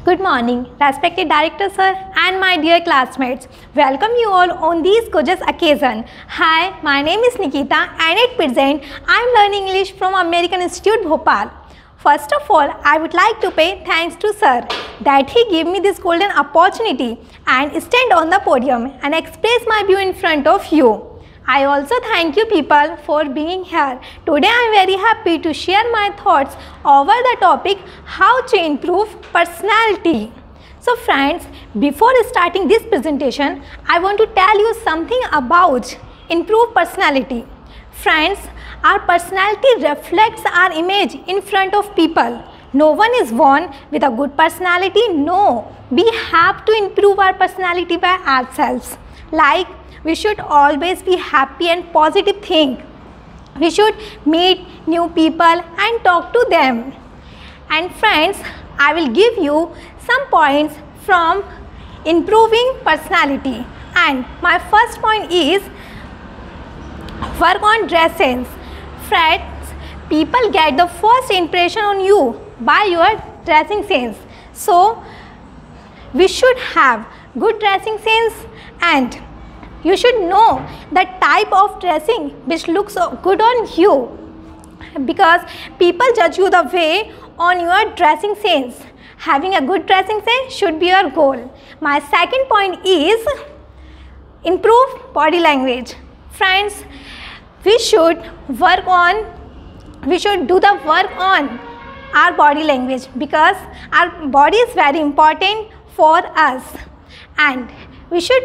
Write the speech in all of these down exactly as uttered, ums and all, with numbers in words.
Good morning, respected director sir and my dear classmates. Welcome you all on this gorgeous occasion. Hi, my name is Nikita and at present I am learning English from American Institute Bhopal. First of all, I would like to pay thanks to sir that he gave me this golden opportunity and stand on the podium and express my view in front of you. I also thank you people for being here. Today I am very happy to share my thoughts over the topic how to improve personality. So friends, before starting this presentation, I want to tell you something about improve personality. Friends, our personality reflects our image in front of people. No one is born with a good personality. No, we have to improve our personality by ourselves. Like, we should always be happy and positive think. We should meet new people and talk to them. And friends, I will give you some points from improving personality. And my first point is work on dress sense. Friends, people get the first impression on you by your dressing sense. So, we should have good dressing sense and you should know the type of dressing which looks good on you, because people judge you the way on your dressing sense. Having a good dressing sense should be your goal. My second point is improve body language. Friends, we should work on, we should do the work on our body language because our body is very important for us, and we should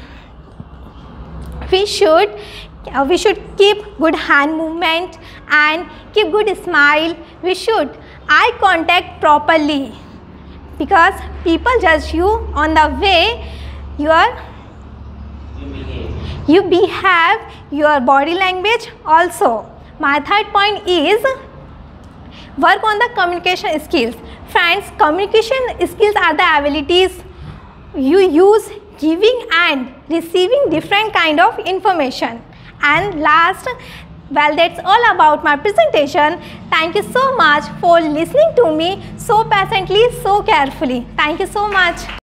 We should, uh, we should keep good hand movement and keep good smile. We should eye contact properly because people judge you on the way you are, you behave, your body language also. My third point is work on the communication skills. Friends, communication skills are the abilities you use giving and receiving different kind of information. And last, well, that's all about my presentation. Thank you so much for listening to me so patiently, so carefully. Thank you so much.